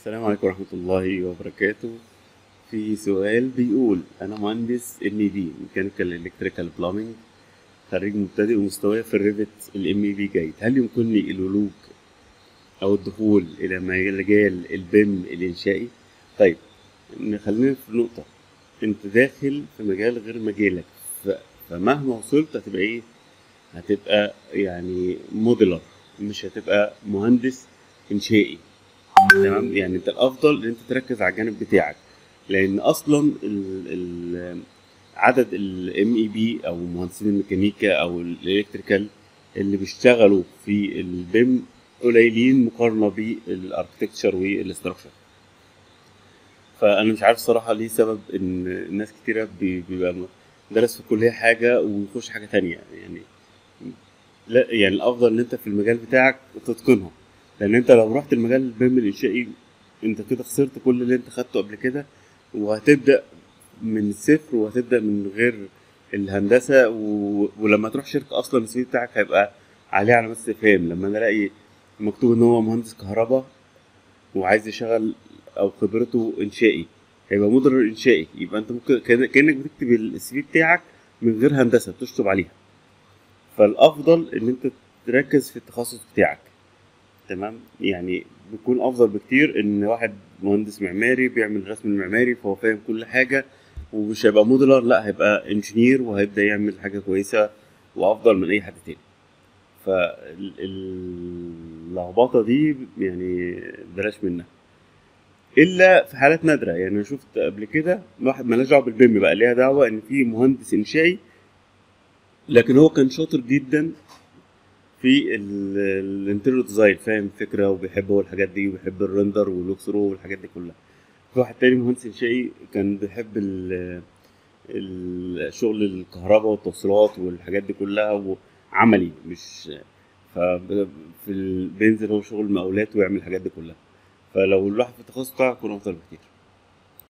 السلام عليكم ورحمة الله وبركاته. في سؤال بيقول: أنا مهندس MEP ميكانيكال إلكتريكال بلامينج، خريج مبتدئ ومستواي في الريفت MEP جيد. هل يمكنني الولوج أو الدخول إلى مجال البيم الإنشائي؟ طيب، خلينا في نقطة. أنت داخل في مجال غير مجالك، ف... فمهما وصلت هتبقى إيه؟ هتبقى يعني موديلر، مش هتبقى مهندس إنشائي. تمام، يعني انت الافضل ان انت تركز على الجانب بتاعك، لان اصلا عدد الام اي بي او مهندسين الميكانيكا او الالكتريكال اللي بيشتغلوا في البيم قليلين مقارنه بالاركتكتشر والاستراكشر. فانا مش عارف صراحه ليه سبب ان ناس كتيره بيبقى درس في الكليه حاجه ويخش حاجه تانية يعني. لا، يعني الافضل ان انت في المجال بتاعك تتقنها، لان انت لو رحت المجال البيم الانشائي انت كده خسرت كل اللي انت خدته قبل كده، وهتبدا من الصفر وهتبدا من غير الهندسه ولما تروح شركه اصلا السي في بتاعك هيبقى عليه علامات استفهام. لما انا الاقي مكتوب ان هو مهندس كهرباء وعايز يشتغل او خبرته انشائي، هيبقى مدير انشائي، يبقى انت ممكن كانك بتكتب السي في بتاعك من غير هندسه بتشطب عليها. فالافضل ان انت تركز في التخصص بتاعك. تمام، يعني بيكون افضل بكتير ان واحد مهندس معماري بيعمل رسم المعماري فهو فاهم كل حاجه ومش هيبقى موديلر، لا هيبقى انجينير وهيبدا يعمل حاجه كويسه وافضل من اي حد تاني. فاللخبطه دي يعني بلاش منها الا في حالات نادره. يعني انا شفت قبل كده واحد مالهاش دعوه بالبيم بقى، ليها دعوه ان في مهندس انشائي لكن هو كان شاطر جدا في الانتيريور ديزاين، فاهم الفكره وبيحب هو الحاجات دي وبيحب الرندر واللوكس رو والحاجات دي كلها. في واحد تاني مهندس انشائي كان بيحب الشغل الكهرباء والتوصيلات والحاجات دي كلها وعملي، مش ف بينزل هو شغل مقاولات ويعمل الحاجات دي كلها. فلو الواحد في التخصص بتاعه يكون افضل بكتير.